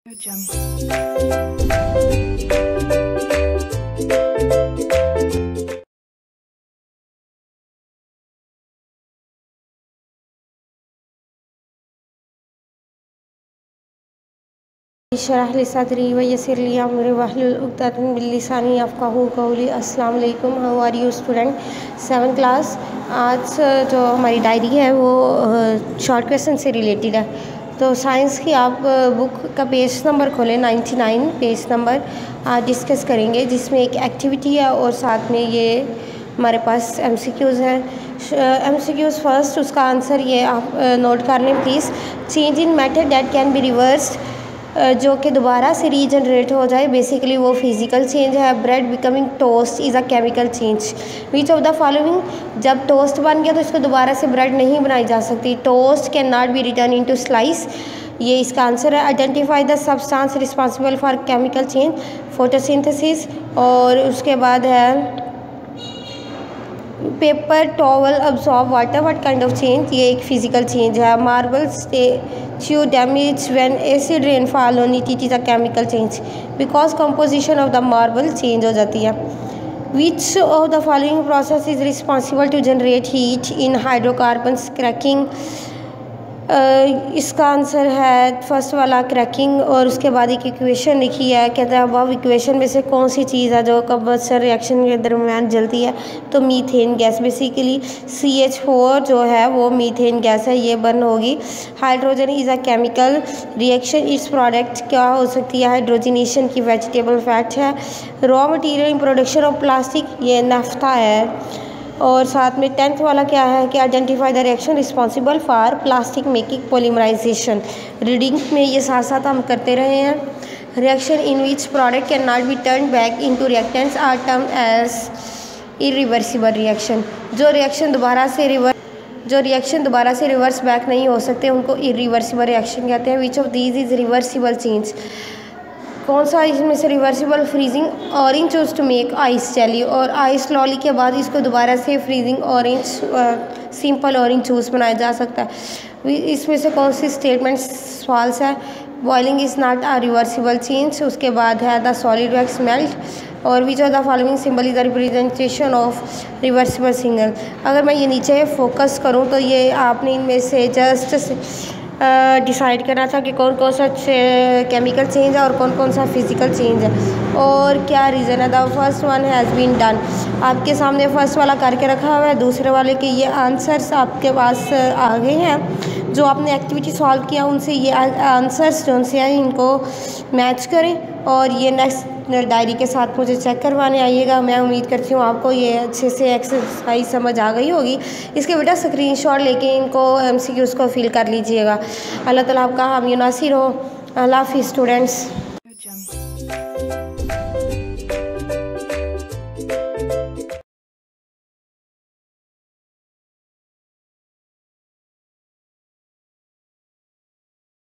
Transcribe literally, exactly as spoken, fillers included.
शरह ली सदरी व यस्सिर ली अमरी वहलुल उक़दतम मिन लिसानी यफ़क़हू क़ौली। अस्सलाम वालेकुम, how are you student seven class. आज जो हमारी डायरी है वो शॉर्ट क्वेश्चन से रिलेटेड है। तो साइंस की आप बुक का पेज नंबर खोलें, नाइन्टी नाइन पेज नंबर आज डिस्कस करेंगे, जिसमें एक एक्टिविटी है और साथ में ये हमारे पास एम सी क्यूज़ हैं। एम सी क्यूज़ फर्स्ट, उसका आंसर ये आप नोट कर लें please. Change in matter that can be reversed, जो कि दोबारा से रीजनरेट हो जाए, बेसिकली वो फिज़िकल चेंज है। Bread becoming toast is a chemical change. Which of the following, जब टोस्ट बन गया तो इसको दोबारा से ब्रेड नहीं बनाई जा सकती। Toast can not be return into slice, ये इसका आंसर है। Identify the substance responsible for chemical change, photosynthesis. और उसके बाद है paper towel absorb water, what kind of change, ये एक फिजिकल चेंज है। Marble statue damage when acid rainfall on it, it is a chemical change because composition of the marble change हो जाती है। विच ऑफ द फॉलोइंग process is responsible to generate heat in hydrocarbons, cracking. इसका answer है first वाला, cracking. और उसके बाद एक इक्वेशन लिखी है, कहता है अब इक्वेशन में से कौन सी चीज़ है जो कंबस्शन रिएक्शन के दरमियान जलती है, तो methane gas. Basically C H four जो है वो मीथेन गैस है, ये बर्न होगी। Hydrogen is a chemical reaction, its product क्या हो सकती है, हाइड्रोजनेशन की वेजिटेबल फैट है। Raw material in production of plastic, ये नाफ्ता है। और साथ में टेंथ वाला क्या है कि identify the reaction responsible for plastic making polymerisation. Reading में ये साथ साथ हम करते रहे हैं। Reaction in which product can not be turn back into reactants are termed as irreversible reaction. जो रिएक्शन दोबारा से रिवर्स जो रिएक्शन दोबारा से रिवर्स बैक नहीं हो सकते उनको इरिवर्सिबल रिएक्शन कहते हैं। Which of these is reversible change, कौन सा इसमें से reversible, freezing orange juice to make ice jelly, और आइस लॉली के बाद इसको दोबारा से freezing orange simple orange juice बनाया जा सकता है। इसमें से कौन सी स्टेटमेंट फॉल्स है, boiling is not a reversible change. उसके बाद है द सॉलिड वैक्स मेल्ट, और which of the following symbol is the representation of reversible signal. अगर मैं ये नीचे फोकस करूँ तो ये आपने इनमें से जस्ट डिसाइड uh, करना था कि कौन कौन सा केमिकल चेंज है और कौन कौन सा फिज़िकल चेंज है और क्या रीज़न है। The first one has been done, आपके सामने फर्स्ट वाला करके रखा हुआ है। दूसरे वाले के ये आंसर्स आपके पास आ गए हैं, जो आपने एक्टिविटी सॉल्व किया उनसे ये आंसर्स जो उनसे हैं इनको मैच करें और ये नेक्स्ट डायरी के साथ मुझे चेक करवाने आइएगा। मैं उम्मीद करती हूँ आपको ये अच्छे से एक्सरसाइज समझ आ गई होगी। इसके बेटा स्क्रीनशॉट लेके इनको एमसीक्यूज़ को फिल कर लीजिएगा। अल्लाह ताला आपका हामी नासिर हो। अल्लाह हाफ़िज़ स्टूडेंट्स।